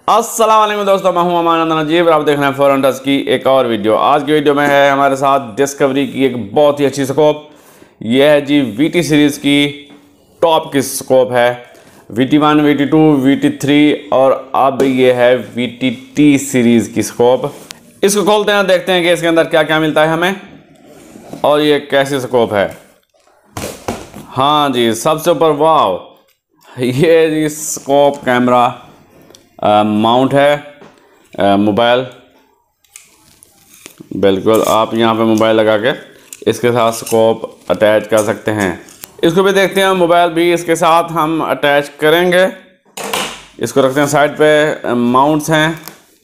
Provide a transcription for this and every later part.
अस्सलाम वालेकुम दोस्तों, मैं हूं अमान नजीब। आप देख रहे हैं फॉरेन टच की एक और वीडियो। आज की वीडियो में है हमारे साथ डिस्कवरी की एक बहुत ही अच्छी स्कोप। यह है जी वीटी सीरीज़ की टॉप की स्कोप है। VT1, VT2, VT3 और अब ये है VTT सीरीज़ की स्कोप। इसको खोलते हैं, देखते हैं कि इसके अंदर क्या क्या मिलता है हमें और ये कैसी स्कोप है। हाँ जी, सबसे ऊपर वाव, ये जी स्कोप कैमरा माउंट है। मोबाइल, बिल्कुल आप यहाँ पे मोबाइल लगा के इसके साथ स्कोप अटैच कर सकते हैं। इसको भी देखते हैं, मोबाइल भी इसके साथ हम अटैच करेंगे। इसको रखते हैं साइड पे। माउंट्स हैं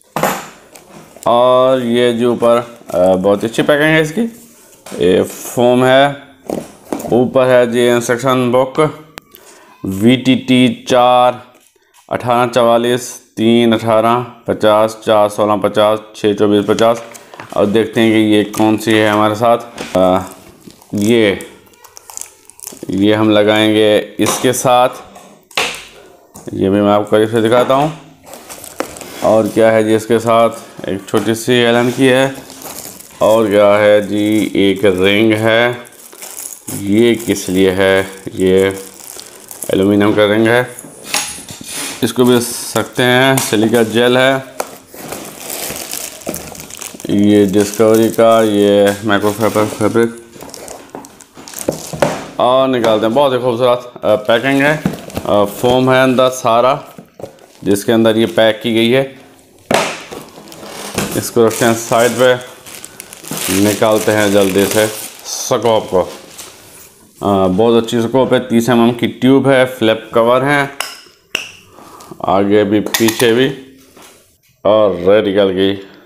और ये जो ऊपर बहुत अच्छी पैकिंग है इसकी। ये फोम है, ऊपर है जी इंस्ट्रक्शन बुक। VTT 4 1844 3 18 50 4 16 50 6 24 50। और देखते हैं कि ये कौन सी है हमारे साथ। ये हम लगाएंगे इसके साथ। ये भी मैं आपको करीब से दिखाता हूँ। और क्या है जी इसके साथ, एक छोटी सी एलन की है। और क्या है जी, एक रिंग है। ये किस लिए है? ये एल्युमिनियम का रिंग है। इसको भी सकते हैं। सिलिका जेल है। ये डिस्कवरी का ये माइक्रोफाइबर फैब्रिक। और निकालते हैं, बहुत ही खूबसूरत पैकिंग है। फोम है अंदर सारा, जिसके अंदर ये पैक की गई है। इसको रखते हैं साइड पे। निकालते हैं जल्दी से स्कोप को। बहुत अच्छी स्कोप है। 30 mm की ट्यूब है। फ्लिप कवर है, आगे भी पीछे भी। और रेटिकल की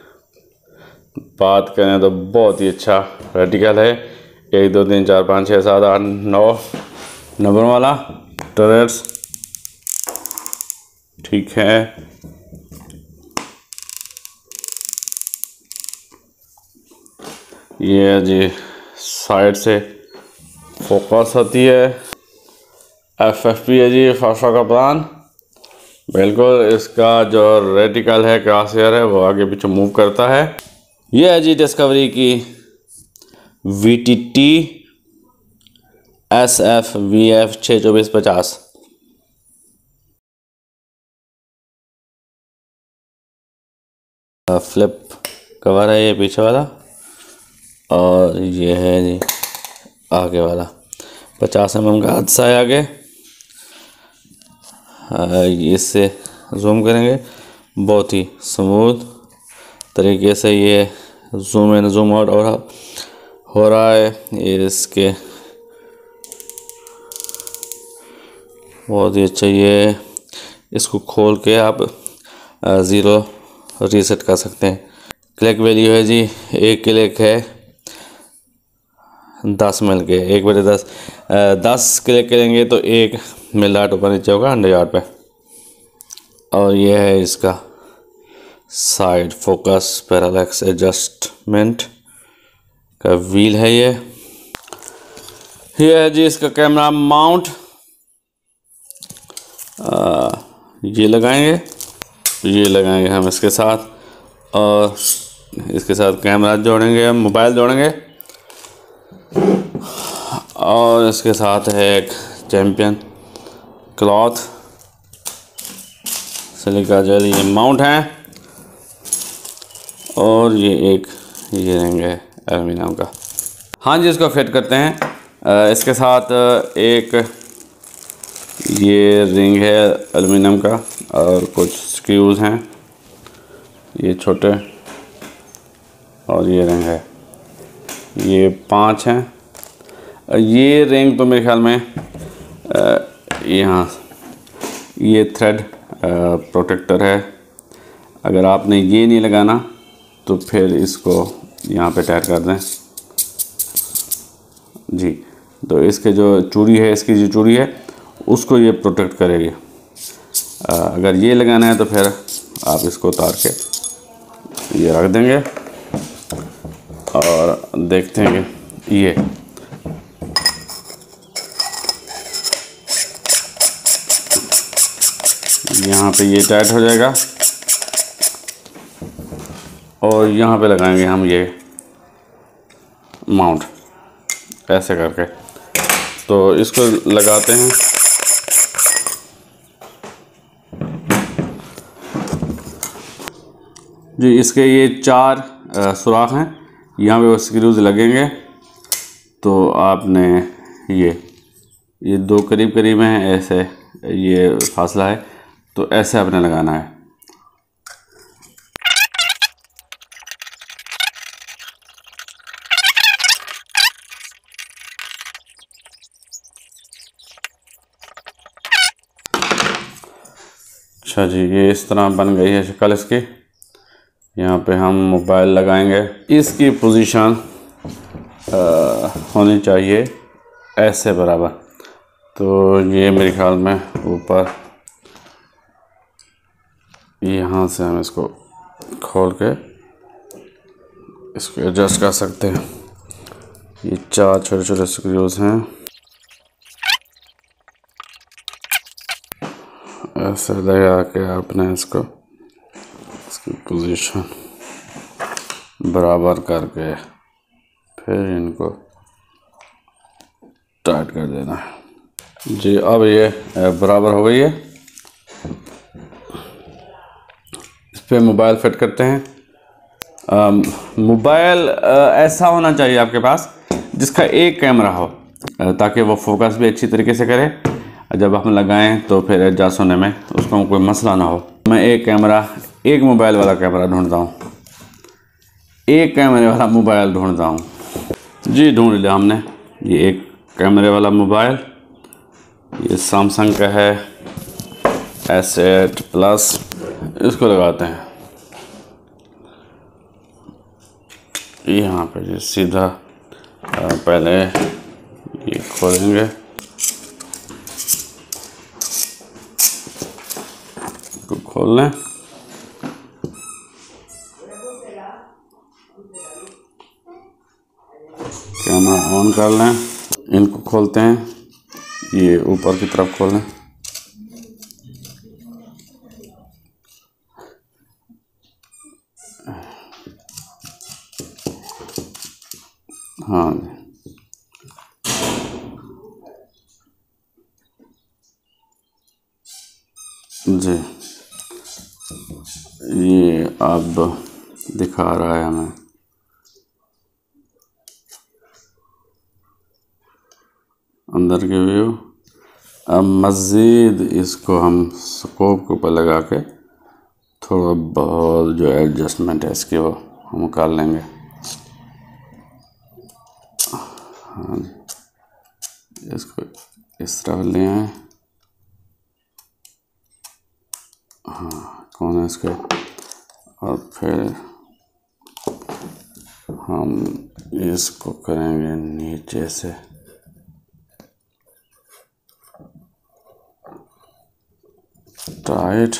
बात करें तो बहुत ही अच्छा रेटिकल है। 1 2 3 4 5 6 7 8 9 नंबर वाला टरेट्स, ठीक है। ये जी साइड से फोकस होती है। FFP है जी, फास्टा का प्लान। बिल्कुल, इसका जो रेटिकल है, क्रॉसहेयर है, वो आगे पीछे मूव करता है। यह है जी डिस्कवरी की VTT SFVF 62450। फ्लिप कवर है ये पीछे वाला। और ये है जी आगे वाला। 50 mm का हादसा है आगे। इससे जूम करेंगे, बहुत ही स्मूथ तरीके से ये जूम इन जूम आउट और हो रहा है। ये इसके बहुत ही अच्छा। ये इसको खोल के आप 0 रीसेट कर सकते हैं। क्लिक वैल्यू है जी, एक क्लिक है 10 मिल के 1/10। 10 क्लिक करेंगे तो 1 मिल ऊपर नीचे होगा 100 यार्ड पे। और ये है इसका साइड फोकस पैरालैक्स एडजस्टमेंट का व्हील है। ये है जी इसका कैमरा माउंट। ये लगाएंगे हम इसके साथ। और इसके साथ कैमरा जोड़ेंगे, मोबाइल जोड़ेंगे। और इसके साथ है एक चैम्पियन क्लॉथ, सिलिका जेल। ये माउंट है। और ये रिंग है एल्युमिनियम का। हाँ जी, इसको फिट करते हैं। इसके साथ एक ये रिंग है एल्युमिनियम का और कुछ स्क्रूज हैं ये छोटे। और ये रिंग है, ये 5 हैं। ये रिंग तो मेरे ख्याल में यहाँ ये थ्रेड प्रोटेक्टर है। अगर आपने ये नहीं लगाना तो फिर इसको यहाँ पे टाइट कर दें जी। तो इसके जो चूड़ी है, इसकी जो चूड़ी है उसको ये प्रोटेक्ट करेगी। अगर ये लगाना है तो फिर आप इसको उतार के ये रख देंगे। और देखते हैं कि ये यहाँ पे ये टाइट हो जाएगा। और यहाँ पे लगाएंगे हम ये माउंट ऐसे करके। तो इसको लगाते हैं। जी इसके ये 4 सुराख हैं, यहाँ पे वो स्क्रूज लगेंगे। तो आपने ये 2 करीब करीब हैं, ऐसे ये फासला है, तो ऐसे आपने लगाना है। अच्छा जी, ये इस तरह बन गई है शक्ल इसकी। यहाँ पे हम मोबाइल लगाएंगे। इसकी पोजीशन होनी चाहिए ऐसे बराबर। तो ये मेरे ख्याल में ऊपर, यहाँ से हम इसको खोल के इसको एडजस्ट कर सकते हैं। ये 4 छोटे छोटे स्क्रूज हैं, ऐसे लगा के आपने इसकी पोजीशन बराबर करके फिर इनको टाइट कर देना है। जी अब ये बराबर हो गई है। इस पे मोबाइल फिट करते हैं। मोबाइल ऐसा होना चाहिए आपके पास जिसका एक कैमरा हो, ताकि वो फोकस भी अच्छी तरीके से करे। जब हम लगाएं तो फिर एडजस्ट होने में उसको कोई मसला ना हो। मैं एक मोबाइल वाला कैमरा ढूंढता हूँ, एक कैमरे वाला मोबाइल ढूंढता हूँ। जी ढूंढ लिया हमने, ये एक कैमरे वाला मोबाइल। ये सैमसंग का है S8 प्लस। इसको लगाते हैं यहाँ पे। जी सीधा पहले ये खोलेंगे, इसको खोल लें। कैमरा ऑन कर लें, इनको खोलते हैं, ये ऊपर की तरफ खोलें। हाँ जी, ये अब दिखा रहा है हमें। अंदर के व्यू। अब मज़ीद इसको हम स्कोप के ऊपर लगा के थोड़ा बहुत जो एडजस्टमेंट है इसकी वो हम कर लेंगे। हाँ, इसको इस तरह ले आए। हाँ कौन है इसके, और फिर हम इसको करेंगे नीचे से। टाइट,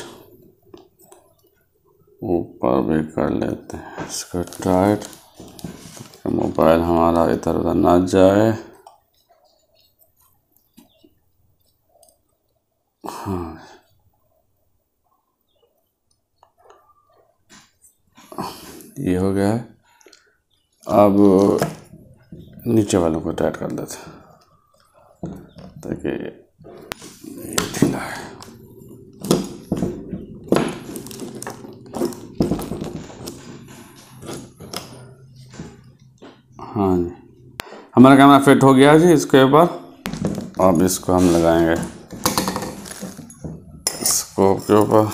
ऊपर भी कर लेते हैं इसको टाइट, मोबाइल हमारा इधर उधर ना जाए। हाँ ये हो गया है। अब नीचे वालों को टाइट कर देते हैं ताकि ये ढीला है। हाँ जी, हमारा कैमरा फिट हो गया जी इसके ऊपर। अब इसको हम लगाएंगे स्कोप के ऊपर।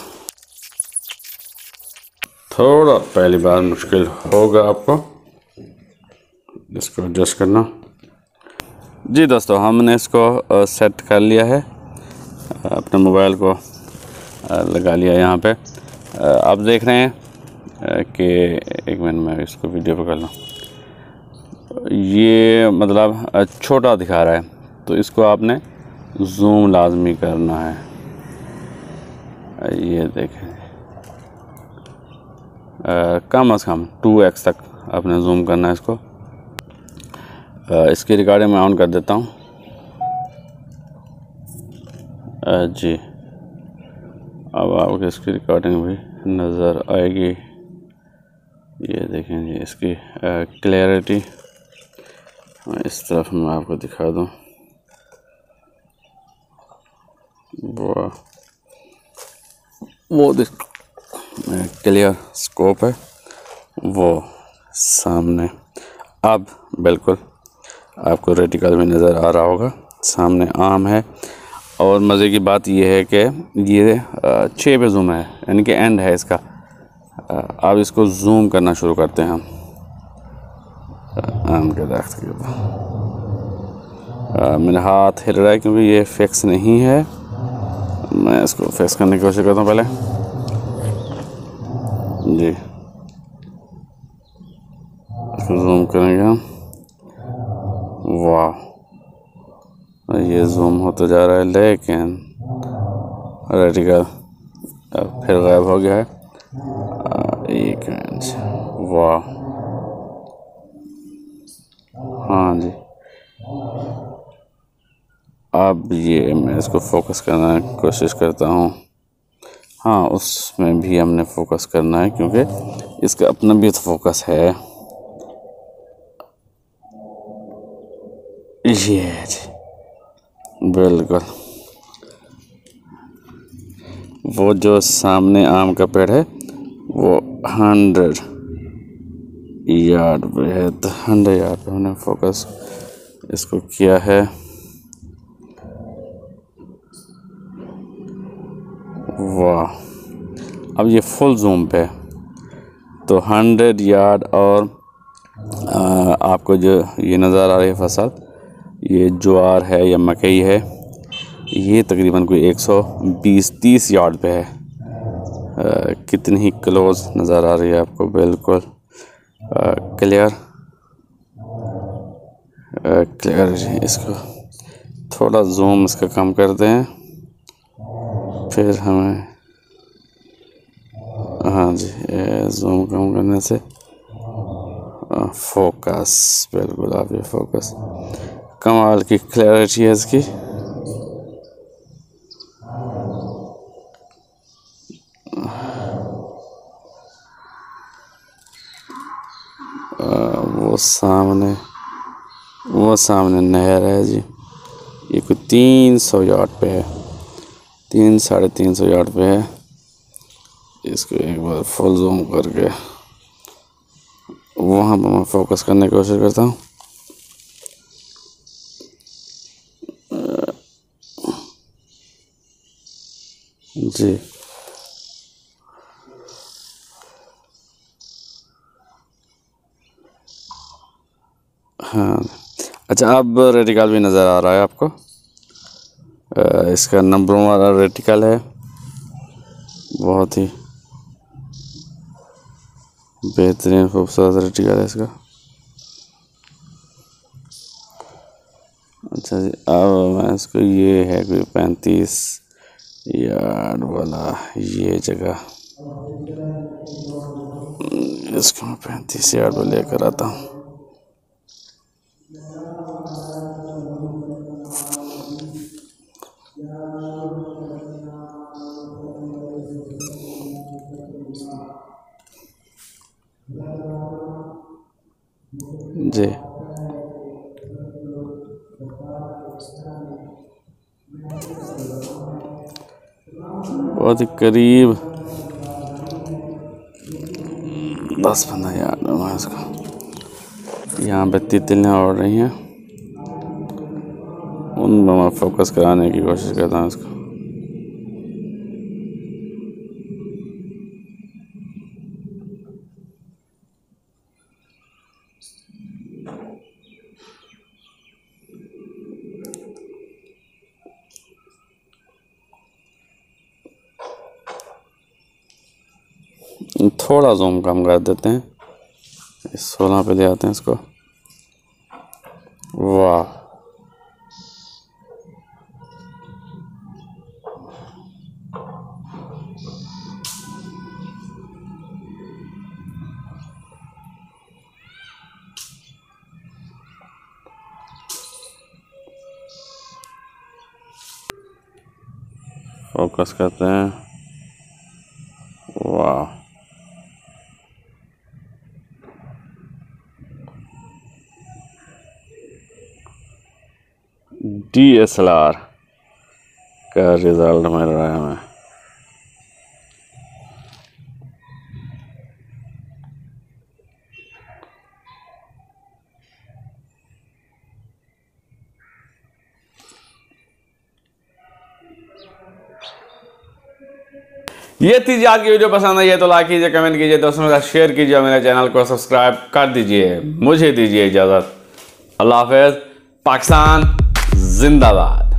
थोड़ा पहली बार मुश्किल होगा आपको इसको एडजस्ट करना। जी दोस्तों, हमने इसको सेट कर लिया है, अपने मोबाइल को लगा लिया यहाँ पे। आप देख रहे हैं कि एक मिनट में इसको वीडियो पे कर लूँ। ये मतलब छोटा दिखा रहा है, तो इसको आपने जूम लाजमी करना है। ये देखें, कम से कम 2x तक आपने जूम करना है इसको। इसकी रिकॉर्डिंग मैं ऑन कर देता हूँ। जी अब आपको इसकी रिकॉर्डिंग भी नज़र आएगी। ये देखें जी इसकी क्लैरिटी। इस तरफ मैं आपको दिखा दूं, वो क्लियर स्कोप है वो सामने। अब बिल्कुल आपको रेटिकल में नज़र आ रहा होगा, सामने आम है। और मज़े की बात यह है कि ये 6 पे जूम है, यानी कि एंड है इसका। अब इसको जूम करना शुरू करते हैं हम आम के दरख्त के ऊपर। मेरा हाथ हिल रहा है क्योंकि ये फिक्स नहीं है। मैं इसको फिक्स करने की कोशिश करता हूँ पहले जी। इसको जूम करेंगे हम। वाह, ये जूम होता जा रहा है लेकिन रेटिकल फिर गायब हो गया है। एक मिनट, वाह, हाँ जी। अब ये मैं इसको फोकस करने की कोशिश करता हूँ। हाँ, उसमें भी हमने फोकस करना है क्योंकि इसका अपना भी तो फोकस है। ये जी बिल्कुल, वो जो सामने आम का पेड़ है वो 100 यार्ड पे है, तो 100 यार्ड पे हमने फोकस इसको किया है। वाह, अब ये फुल जूम पे, तो 100 यार्ड। और आपको जो ये नज़र आ रही है फसल, ये ज्वार है या मकई है, ये तकरीबन कोई 120-30 यार्ड पे है। कितनी ही क्लोज नज़र आ रही है आपको, बिल्कुल क्लियर क्लियर। इसको थोड़ा जूम इसका कम करते हैं, फिर हमें, हाँ जी, जूम कम करने से फोकस, बिल्कुल आप ये फोकस, कमाल की क्लैरिटी है इसकी। वो सामने नहर है जी, ये कोई 300 यार्ड पे है, 300-350 यार्ड पे है। इसको एक बार फुल जूम करके वहाँ पर मैं फोकस करने की कोशिश करता हूँ। जी हाँ, अच्छा, अब रेटिकल भी नज़र आ रहा है आपको। इसका नंबर वाला रेटिकल है, बहुत ही बेहतरीन खूबसूरत रेटिकल है इसका। अच्छा जी, अब मैं इसको, ये है कोई 35 यार्ड वाला ये जगह, इसको मैं 35 यार्ड पर लेकर आता हूँ। जी बहुत ही करीब 10-15 यार्ड में मैं इसको, यहाँ पे तितलियाँ उड़ रही हैं, उन पर मैं फोकस कराने की कोशिश करता हूँ इसको। थोड़ा जूम कम कर देते हैं, 16 पे ले आते हैं इसको। वाह, फोकस करते हैं। वाह, DSLR का रिजल्ट मिल रहा है हमें। ये थी जी आज की वीडियो। पसंद आई है तो लाइक कीजिए, कमेंट कीजिए, दोस्तों के साथ शेयर कीजिए, मेरे चैनल को सब्सक्राइब कर दीजिए। मुझे दीजिए इजाज़त। अल्लाह हाफ़िज़। पाकिस्तान जिंदाबाद।